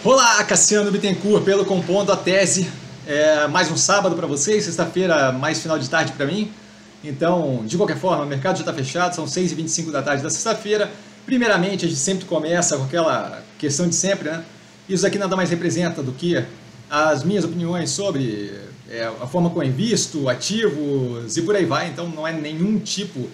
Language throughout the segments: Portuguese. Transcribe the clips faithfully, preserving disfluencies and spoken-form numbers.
Olá, Cassiano Bittencourt, pelo Compondo a Tese. É, mais um sábado para vocês, sexta-feira mais final de tarde para mim. Então, de qualquer forma, o mercado já está fechado, são seis e vinte e cinco da tarde da sexta-feira. Primeiramente, a gente sempre começa com aquela questão de sempre, né? Isso aqui nada mais representa do que as minhas opiniões sobre é, a forma como eu invisto, ativos e por aí vai. Então, não é nenhum tipo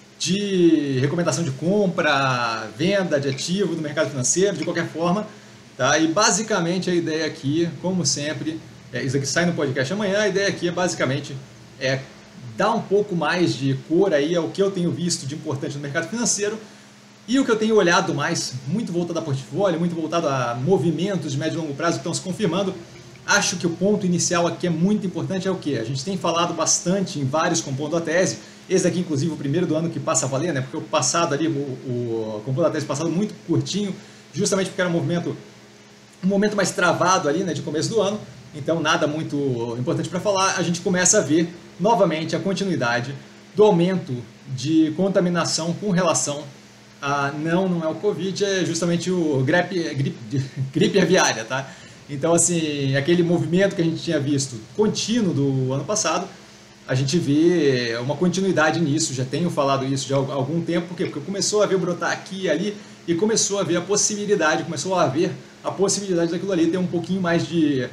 de recomendação de compra, venda de ativo do mercado financeiro, de qualquer forma. Tá? E basicamente a ideia aqui, como sempre, é, isso aqui sai no podcast amanhã, a ideia aqui é basicamente é, dar um pouco mais de cor aí ao que eu tenho visto de importante no mercado financeiro e o que eu tenho olhado mais, muito voltado a portfólio, muito voltado a movimentos de médio e longo prazo que estão se confirmando. Acho que o ponto inicial aqui é muito importante, é o que? A gente tem falado bastante em vários Compondo a Tese, esse aqui inclusive o primeiro do ano que passa a valer, né? Porque o passado ali, o, o Compondo a Tese passado muito curtinho, justamente porque era um movimento um momento mais travado ali, né, de começo do ano, então nada muito importante para falar. A gente começa a ver novamente a continuidade do aumento de contaminação com relação a, não, não é o Covid, é justamente o gripe, gripe, gripe aviária, tá? Então, assim, aquele movimento que a gente tinha visto contínuo do ano passado, a gente vê uma continuidade nisso, já tenho falado isso já há algum tempo, por quê? Porque começou a ver brotar aqui e ali, e começou a ver a possibilidade, começou a haver a possibilidade daquilo ali ter um pouquinho mais de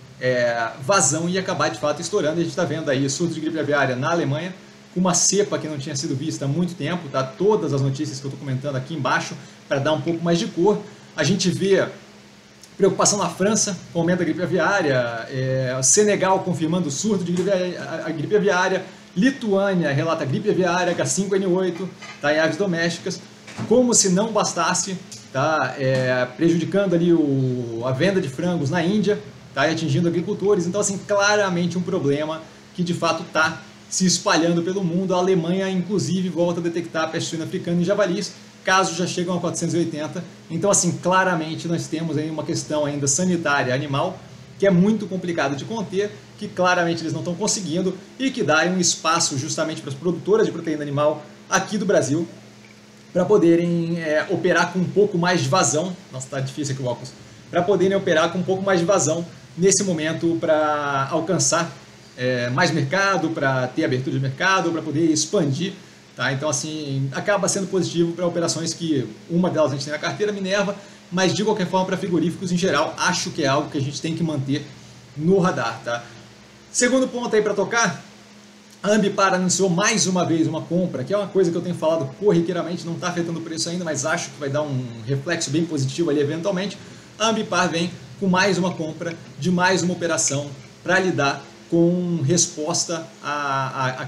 é, vazão e acabar de fato estourando. E a gente está vendo aí surto de gripe aviária na Alemanha, com uma cepa que não tinha sido vista há muito tempo, tá? Todas as notícias que eu estou comentando aqui embaixo, para dar um pouco mais de cor. A gente vê preocupação na França com o aumento da gripe aviária, é, Senegal confirmando o surto de gripe, a, a gripe aviária, Lituânia relata gripe aviária, H cinco N oito, tá, em aves domésticas, como se não bastasse, tá, é, prejudicando ali o, a venda de frangos na Índia, tá, e atingindo agricultores. Então, assim, claramente um problema que de fato está se espalhando pelo mundo. A Alemanha, inclusive, volta a detectar a peste suína africana em javalis, casos já chegam a quatrocentos e oitenta. Então, assim, claramente nós temos aí uma questão ainda sanitária animal, que é muito complicado de conter, que claramente eles não estão conseguindo e que dá um espaço justamente para as produtoras de proteína animal aqui do Brasil, para poderem é, operar com um pouco mais de vazão. Nossa, tá difícil aqui o óculos. Para poderem operar com um pouco mais de vazão nesse momento, para alcançar é, mais mercado, para ter abertura de mercado, para poder expandir. Tá? Então, assim, acaba sendo positivo para operações que uma delas a gente tem na carteira, Minerva, mas de qualquer forma para frigoríficos em geral, acho que é algo que a gente tem que manter no radar. Tá? Segundo ponto aí para tocar, a Ambipar anunciou mais uma vez uma compra, que é uma coisa que eu tenho falado corriqueiramente, não está afetando o preço ainda, mas acho que vai dar um reflexo bem positivo ali eventualmente. A Ambipar vem com mais uma compra de mais uma operação para lidar com resposta à, à, à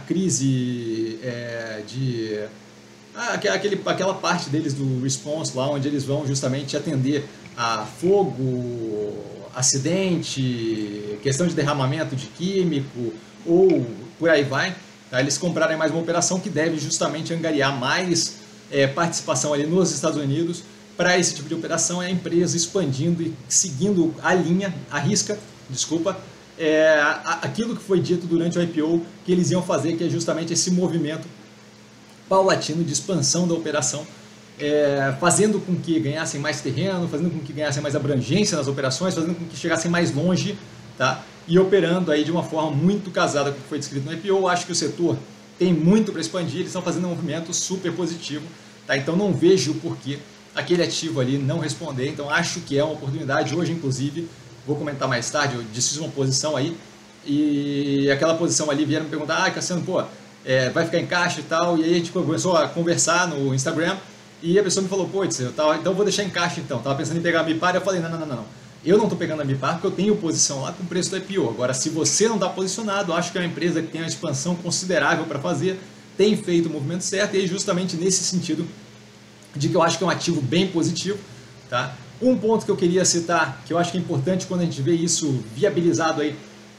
crise é, de... Aquele, aquela parte deles do response lá, onde eles vão justamente atender a fogo, acidente, questão de derramamento de químico, ou por aí vai, tá? Eles comprarem mais uma operação que deve justamente angariar mais é, participação ali nos Estados Unidos para esse tipo de operação. É a empresa expandindo e seguindo a linha, a risca, desculpa, é, aquilo que foi dito durante o I P O que eles iam fazer, que é justamente esse movimento paulatino de expansão da operação, é, fazendo com que ganhassem mais terreno, fazendo com que ganhassem mais abrangência nas operações, fazendo com que chegassem mais longe, tá? E operando aí de uma forma muito casada com o que foi descrito no I P O. Acho que o setor tem muito para expandir, eles estão fazendo um movimento super positivo, tá? Então não vejo o porquê aquele ativo ali não responder. Então acho que é uma oportunidade. Hoje, inclusive, vou comentar mais tarde, eu desfiz uma posição aí, e aquela posição ali vieram me perguntar: ah, Cassiano, pô, é, vai ficar em caixa e tal. E aí a gente começou a conversar no Instagram, e a pessoa me falou: pô, eu tava, então eu vou deixar em caixa então. Tava pensando em pegar a Ambipar, eu falei: não, não, não, não. Eu não estou pegando a Ambipar porque eu tenho posição lá com o preço do I P O. Agora, se você não está posicionado, acho que é uma empresa que tem uma expansão considerável para fazer, tem feito o movimento certo, e aí justamente nesse sentido de que eu acho que é um ativo bem positivo. Tá? Um ponto que eu queria citar, que eu acho que é importante quando a gente vê isso viabilizado aí,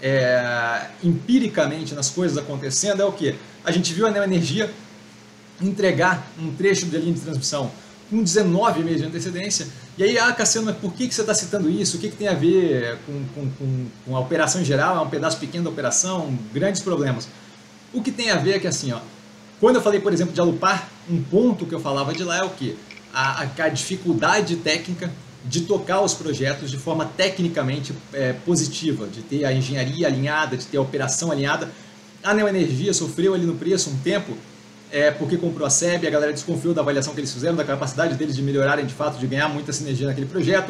é, empiricamente nas coisas acontecendo, é o que? A gente viu a Neoenergia entregar um trecho de linha de transmissão com dezenove meses de antecedência. E aí, ah, Cassiano, mas por que, que você está citando isso? O que, que tem a ver com, com, com, com a operação em geral? É um pedaço pequeno da operação? Grandes problemas. O que tem a ver é que, assim, ó, quando eu falei, por exemplo, de Alupar, um ponto que eu falava de lá é o quê? A, a, a dificuldade técnica de tocar os projetos de forma tecnicamente é, positiva, de ter a engenharia alinhada, de ter a operação alinhada. A Neoenergia sofreu ali no preço um tempo, é, porque comprou a S E B, a galera desconfiou da avaliação que eles fizeram, da capacidade deles de melhorarem de fato, de ganhar muita sinergia naquele projeto.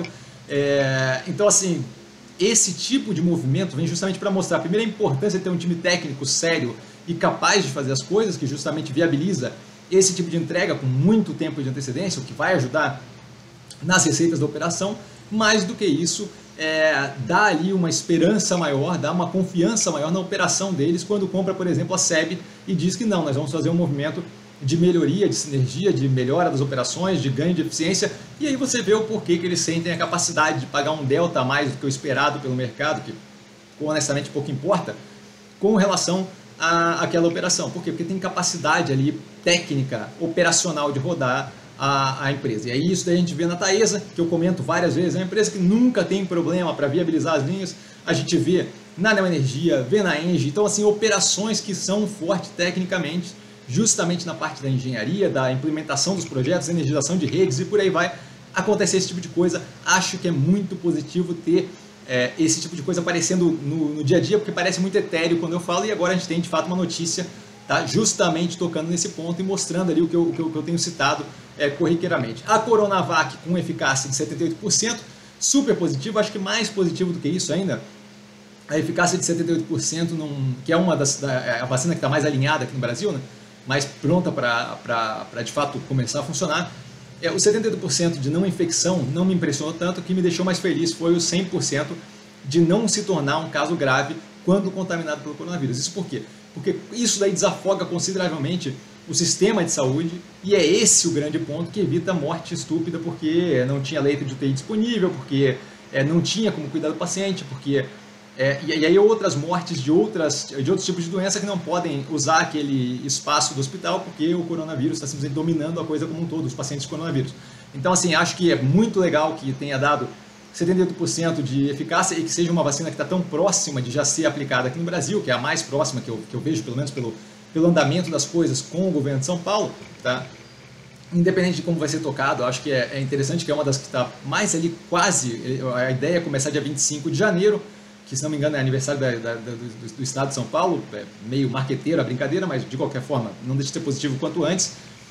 É, então, assim, esse tipo de movimento vem justamente para mostrar, primeiro, a importância de ter um time técnico sério e capaz de fazer as coisas, que justamente viabiliza esse tipo de entrega com muito tempo de antecedência, o que vai ajudar nas receitas da operação. Mais do que isso, é, dá ali uma esperança maior, dá uma confiança maior na operação deles quando compra, por exemplo, a S E B e diz que não, nós vamos fazer um movimento de melhoria, de sinergia, de melhora das operações, de ganho de eficiência, e aí você vê o porquê que eles sentem a capacidade de pagar um delta a mais do que o esperado pelo mercado, que honestamente pouco importa, com relação a aquela operação. Por quê? Porque tem capacidade ali técnica, operacional de rodar a, a empresa. E aí isso daí a gente vê na Taesa, que eu comento várias vezes, é uma empresa que nunca tem problema para viabilizar as linhas, a gente vê na Neoenergia, vê na Engie, então assim, operações que são fortes tecnicamente, justamente na parte da engenharia, da implementação dos projetos, energização de redes e por aí vai, acontecer esse tipo de coisa. Acho que é muito positivo ter é, esse tipo de coisa aparecendo no, no dia a dia, porque parece muito etéreo quando eu falo, e agora a gente tem de fato uma notícia, tá, justamente tocando nesse ponto e mostrando ali o que eu, o que eu, o que eu tenho citado é, corriqueiramente. A Coronavac com eficácia de setenta e oito por cento, super positivo, acho que mais positivo do que isso ainda, a eficácia de setenta e oito por cento, num, que é uma das, da, a vacina que está mais alinhada aqui no Brasil, né? Mais pronta para de fato começar a funcionar. É, o setenta e oito por cento de não infecção não me impressionou tanto, o que me deixou mais feliz foi o cem por cento de não se tornar um caso grave quando contaminado pelo coronavírus. Isso por quê? Porque isso daí desafoga consideravelmente o sistema de saúde, e é esse o grande ponto que evita morte estúpida, porque não tinha leito de U T I disponível, porque é, não tinha como cuidar do paciente, porque É, e, e aí outras mortes de, outras, de outros tipos de doença que não podem usar aquele espaço do hospital porque o coronavírus está simplesmente dominando a coisa como um todo, os pacientes com coronavírus. Então, assim, acho que é muito legal que tenha dado setenta e oito por cento de eficácia e que seja uma vacina que está tão próxima de já ser aplicada aqui no Brasil, que é a mais próxima que eu, que eu vejo, pelo menos pelo, pelo andamento das coisas com o governo de São Paulo, tá? Independente de como vai ser tocado, acho que é, é interessante que é uma das que está mais ali quase, a ideia é começar dia vinte e cinco de janeiro, que se não me engano é aniversário da, da, do, do estado de São Paulo, é meio marqueteiro a brincadeira, mas de qualquer forma não deixa de ser positivo quanto antes,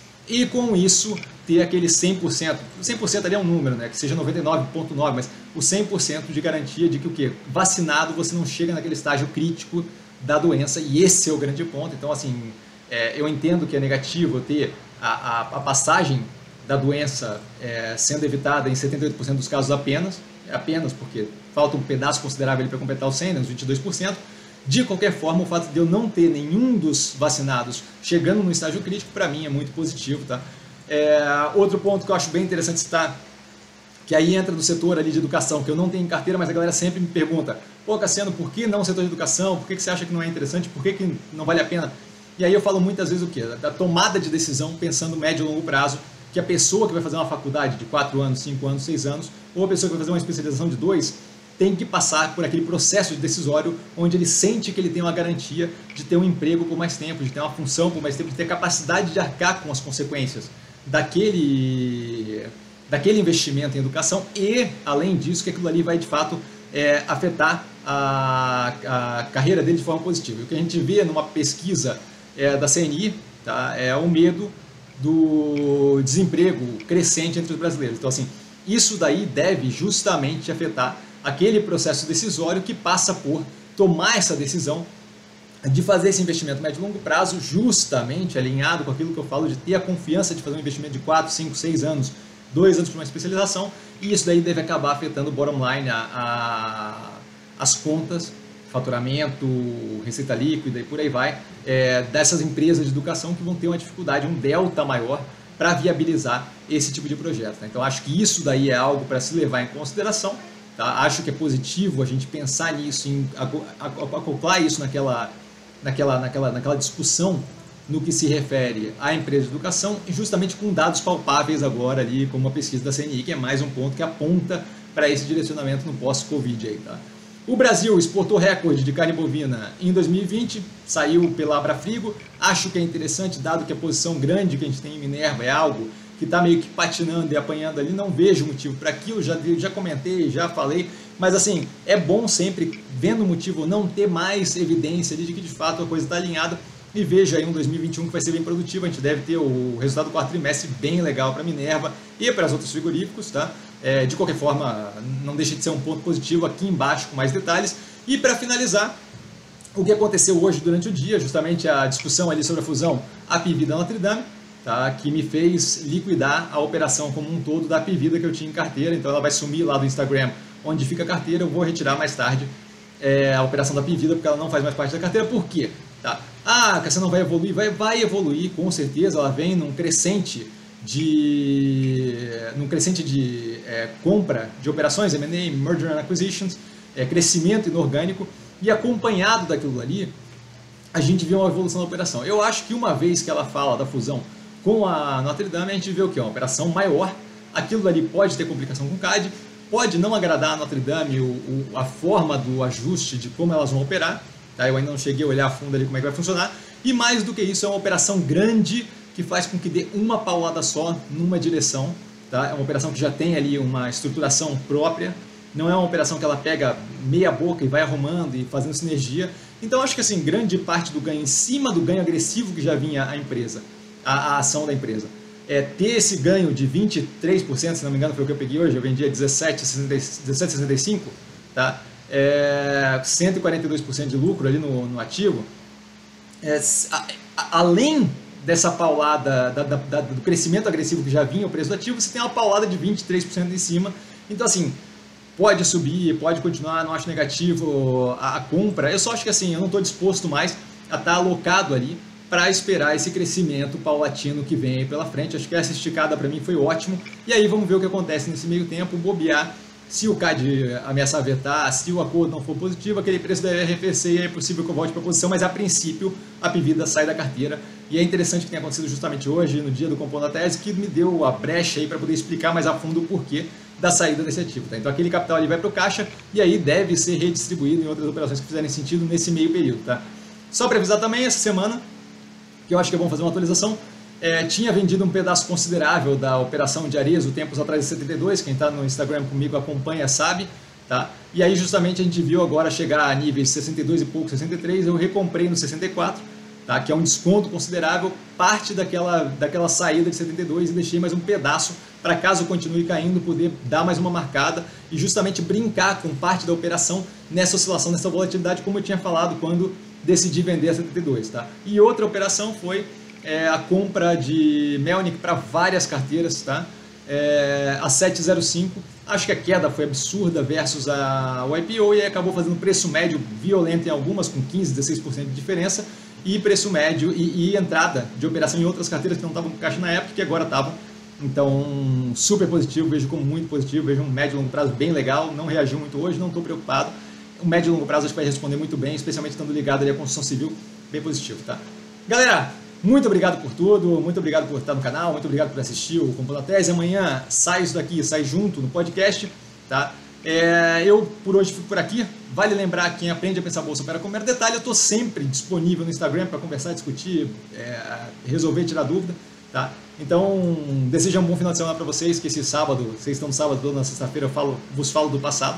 e com isso ter aquele cem por cento, cem por cento ali é um número, né, que seja noventa e nove vírgula nove, mas o cem por cento de garantia de que o quê? Vacinado você não chega naquele estágio crítico da doença, e esse é o grande ponto. Então, assim, é, eu entendo que é negativo ter a, a, a passagem da doença é, sendo evitada em setenta e oito por cento dos casos apenas, apenas porque falta um pedaço considerável para completar os cem, né, os vinte e dois por cento. De qualquer forma, o fato de eu não ter nenhum dos vacinados chegando no estágio crítico, para mim é muito positivo. Tá? É, outro ponto que eu acho bem interessante citar, que aí entra no setor ali de educação, que eu não tenho em carteira, mas a galera sempre me pergunta, pô, Cassiano, por que não o setor de educação? Por que, que você acha que não é interessante? Por que, que não vale a pena? E aí eu falo muitas vezes o quê? Da tomada de decisão pensando médio e longo prazo, que a pessoa que vai fazer uma faculdade de quatro anos, cinco anos, seis anos, ou a pessoa que vai fazer uma especialização de dois, tem que passar por aquele processo de decisório onde ele sente que ele tem uma garantia de ter um emprego por mais tempo, de ter uma função por mais tempo, de ter capacidade de arcar com as consequências daquele, daquele investimento em educação e, além disso, que aquilo ali vai de fato é, afetar a, a carreira dele de forma positiva. O que a gente vê numa pesquisa é, da C N I, tá, é o medo do desemprego crescente entre os brasileiros. Então, assim, isso daí deve justamente afetar aquele processo decisório que passa por tomar essa decisão de fazer esse investimento médio e longo prazo, justamente alinhado com aquilo que eu falo de ter a confiança de fazer um investimento de quatro, cinco, seis anos, dois anos para uma especialização, e isso daí deve acabar afetando o bottom line, a, a, as contas, faturamento, receita líquida e por aí vai, é, dessas empresas de educação que vão ter uma dificuldade, um delta maior para viabilizar esse tipo de projeto. Tá? Então acho que isso daí é algo para se levar em consideração. Tá? Acho que é positivo a gente pensar nisso, em acoplar isso naquela, naquela, naquela, naquela discussão no que se refere à empresa de educação, justamente com dados palpáveis agora ali, como a pesquisa da C N I, que é mais um ponto que aponta para esse direcionamento no pós-Covid aí, tá? O Brasil exportou recorde de carne bovina em dois mil e vinte, saiu pela Abrafrigo. Acho que é interessante, dado que a posição grande que a gente tem em Minerva é algo que está meio que patinando e apanhando ali, não vejo motivo para aquilo, já, já comentei, já falei, mas assim, é bom sempre, vendo o motivo, não ter mais evidência de que de fato a coisa está alinhada, e veja aí um dois mil e vinte e um que vai ser bem produtivo, a gente deve ter o resultado do quarto trimestre bem legal para a Minerva e para os outros frigoríficos, tá? É, de qualquer forma, não deixa de ser um ponto positivo aqui embaixo com mais detalhes. E para finalizar, o que aconteceu hoje durante o dia, justamente a discussão ali sobre a fusão Apivida Notre Dame, tá? Que me fez liquidar a operação como um todo da Apivida que eu tinha em carteira, então ela vai sumir lá do Instagram onde fica a carteira, eu vou retirar mais tarde é, a operação da Apivida porque ela não faz mais parte da carteira. Por quê? Tá? Ah, que você não vai evoluir, vai, vai evoluir, com certeza, ela vem num crescente de, num crescente de é, compra de operações, M and A, Merger and Acquisitions, é, crescimento inorgânico, e acompanhado daquilo ali, a gente vê uma evolução da operação. Eu acho que uma vez que ela fala da fusão com a Notre Dame, a gente vê o que? Uma operação maior, aquilo ali pode ter complicação com o C A D, pode não agradar a Notre Dame o, o, a forma do ajuste de como elas vão operar, tá? Eu ainda não cheguei a olhar a fundo ali como é que vai funcionar, e mais do que isso, é uma operação grande que faz com que dê uma paulada só numa direção, tá? É uma operação que já tem ali uma estruturação própria, não é uma operação que ela pega meia boca e vai arrumando e fazendo sinergia. Então acho que assim, grande parte do ganho, em cima do ganho agressivo que já vinha a empresa, a, a ação da empresa, é ter esse ganho de vinte e três por cento, se não me engano foi o que eu peguei hoje, eu vendi a dezessete vírgula sessenta e cinco, tá? É, cento e quarenta e dois por cento de lucro ali no, no ativo, é, a, a, além dessa paulada da, da, da, do crescimento agressivo que já vinha o preço do ativo, você tem uma paulada de vinte e três por cento em cima. Então assim, pode subir, pode continuar, não acho negativo a, a compra, eu só acho que assim, eu não estou disposto mais a estar alocado ali para esperar esse crescimento paulatino que vem aí pela frente. Acho que essa esticada para mim foi ótimo, e aí vamos ver o que acontece nesse meio tempo, bobear. Se o C A D ameaçar vetar, se o acordo não for positivo, aquele preço deve arrefecer e é possível que eu volte para a posição, mas a princípio a Apivida sai da carteira. E é interessante que tenha acontecido justamente hoje, no dia do compondo da tese, que me deu a brecha aí para poder explicar mais a fundo o porquê da saída desse ativo. Tá? Então aquele capital ali vai para o caixa e aí deve ser redistribuído em outras operações que fizerem sentido nesse meio período. Tá? Só para avisar também, essa semana, que eu acho que é bom fazer uma atualização, É, tinha vendido um pedaço considerável da operação de Arezzo tempos atrás de setenta e dois, quem está no Instagram comigo acompanha, sabe, tá? E aí justamente a gente viu agora chegar a níveis sessenta e dois e pouco, sessenta e três, eu recomprei no sessenta e quatro, tá? Que é um desconto considerável, parte daquela, daquela saída de setenta e dois, e deixei mais um pedaço para caso continue caindo, poder dar mais uma marcada e justamente brincar com parte da operação nessa oscilação, nessa volatilidade, como eu tinha falado quando decidi vender a setenta e dois, tá? E outra operação foi É a compra de Melnick para várias carteiras, tá? É, a sete zero cinco, acho que a queda foi absurda versus a, o I P O e acabou fazendo preço médio violento em algumas, com quinze, dezesseis por cento de diferença, e preço médio e, e entrada de operação em outras carteiras que não estavam com caixa na época, que agora estavam. Então, super positivo, vejo como muito positivo, vejo um médio e longo prazo bem legal, não reagiu muito hoje, não estou preocupado. O médio e longo prazo acho que vai responder muito bem, especialmente estando ligado ali à construção civil, bem positivo, tá? Galera, muito obrigado por tudo, muito obrigado por estar no canal, muito obrigado por assistir o Compondo a Tese. Amanhã sai isso daqui, sai junto no podcast, tá? É, eu por hoje fico por aqui. Vale lembrar, quem aprende a pensar bolsa opera com mero detalhe, eu estou sempre disponível no Instagram para conversar, discutir, é, resolver, tirar dúvida, tá? Então, desejo um bom final de semana para vocês, que esse sábado, vocês estão no sábado, na sexta-feira eu falo, vos falo do passado.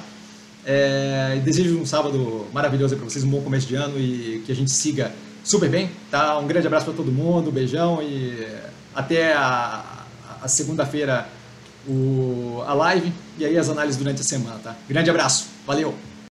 É, desejo um sábado maravilhoso para vocês, um bom começo de ano e que a gente siga super bem, tá? Um grande abraço para todo mundo, um beijão e até a, a segunda-feira a live e aí as análises durante a semana, tá? Grande abraço, valeu!